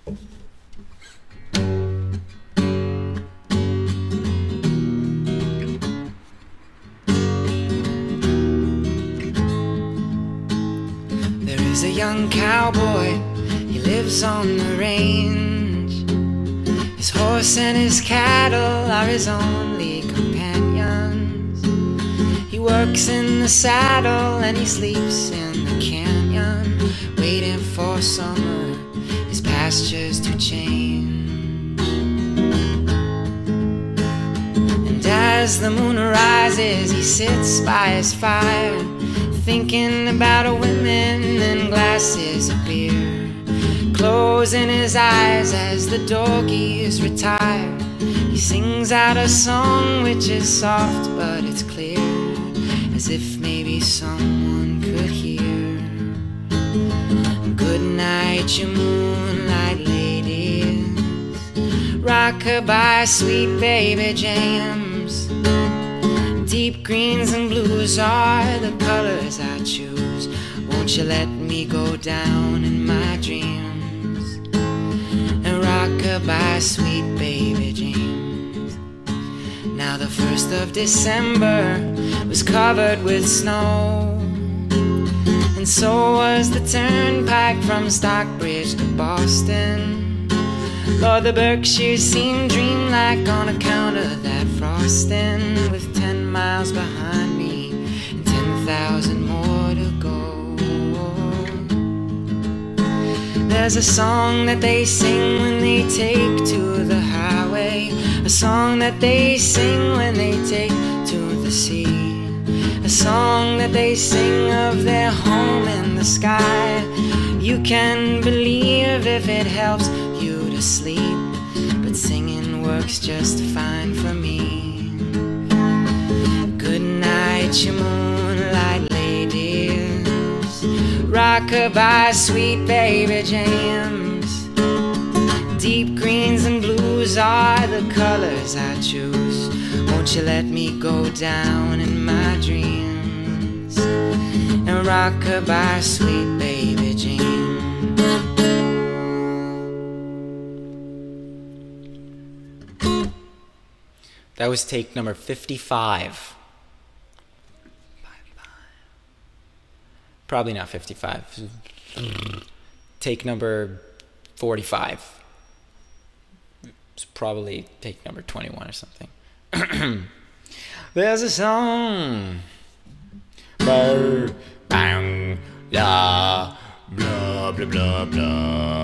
There is a young cowboy, he lives on the range. His horse and his cattle are his only companions. He works in the saddle and he sleeps in the canyon, waiting for summer, his pastures to change. And as the moon rises, he sits by his fire, thinking about a women and glasses of beer, closing his eyes as the doggies retire. He sings out a song which is soft but it's clear, as if maybe someone could hear. Good night, you moonlight ladies, rock-a-bye, sweet baby James. Deep greens and blues are the colors I choose. Won't you let me go down in my dreams and rock-a-bye, sweet baby James. Now the 1st of December was covered with snow, and so was the turnpike from Stockbridge to Boston. Lord, the Berkshires seemed dreamlike on account of that frosting, with 10 miles behind me and 10,000 more to go. There's a song that they sing when they take to the highway, a song that they sing when they take to the sea, a song that they sing of their home in the sky. You can believe if it helps you to sleep, but singing works just fine for me. Good night, you moonlight ladies, rock-a-bye, sweet baby James. Deep greens and blues are the colors I choose. Won't you let me go down in my dreams and rock-a-bye, sweet baby James. That was take number 55. Probably not 55. Take number 45. It's probably take number 21 or something. There's a song. Bang, blah, blah, blah, blah, blah.